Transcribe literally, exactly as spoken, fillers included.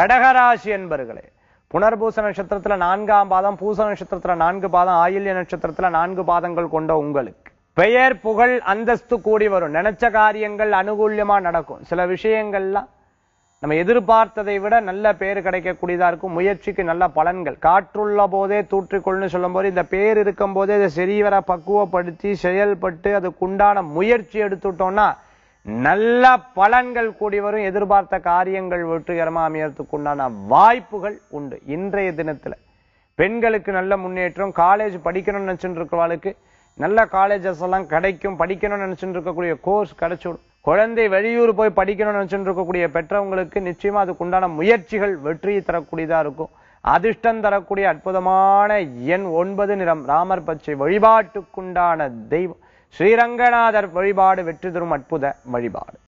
கடகராசி என்பர்களே, புனர்பூச நட்சத்திரத்துல நான்காம் பாதம், பூச நட்சத்திரத்துல நான்கு பாதம், ஆயில்ய நட்சத்திரத்துல நான்கு பாதங்கள் கொண்ட உங்களுக்கு பெயர் புகழ் அந்தஸ்து கூடி வரும். நினைச்ச காரியங்கள் அனுகூல்யமா நடக்கும். சில விஷயங்கள்லாம் நம்ம எதிர்பார்த்ததை விட நல்ல பேர் கிடைக்கக்கூடியதா இருக்கும். முயற்சிக்கு நல்ல பலன்கள். காற்றுள்ள போதே தூற்றிக்கொள்னு சொல்லும் போது இந்த பேர் இருக்கும் போதே இதை சரிவர பக்குவப்படுத்தி செயல்பட்டு அதுக்குண்டான முயற்சி எடுத்துட்டோம்னா நல்ல பலன்கள் கூடி வரும். எதிர்பார்த்த காரியங்கள் வெற்றிகரமா அமையறதுக்கு உண்டான வாய்ப்புகள் உண்டு. இன்றைய தினத்துல பெண்களுக்கு நல்ல முன்னேற்றம். காலேஜ் படிக்கணும்னு நினைச்சுட்டு இருக்கிறவளுக்கு நல்ல காலேஜஸ் எல்லாம் கிடைக்கும். படிக்கணும்னு நினைச்சுட்டு இருக்கக்கூடிய கோர்ஸ் கிடைச்சிடும். குழந்தை வெளியூர் போய் படிக்கணும்னு நினைச்சுட்டு இருக்கக்கூடிய பெற்றவங்களுக்கு நிச்சயமா அதுக்குண்டான முயற்சிகள் வெற்றி தரக்கூடியதா இருக்கும். அதிர்ஷ்டம் தரக்கூடிய அற்புதமான எண் ஒன்பது, நிறம் ராமர் பச்சை. வழிபாட்டுக்குண்டான தெய்வம் ஸ்ரீரங்கநாதர் வழிபாடு வெற்றி தரும் அற்புத வழிபாடு.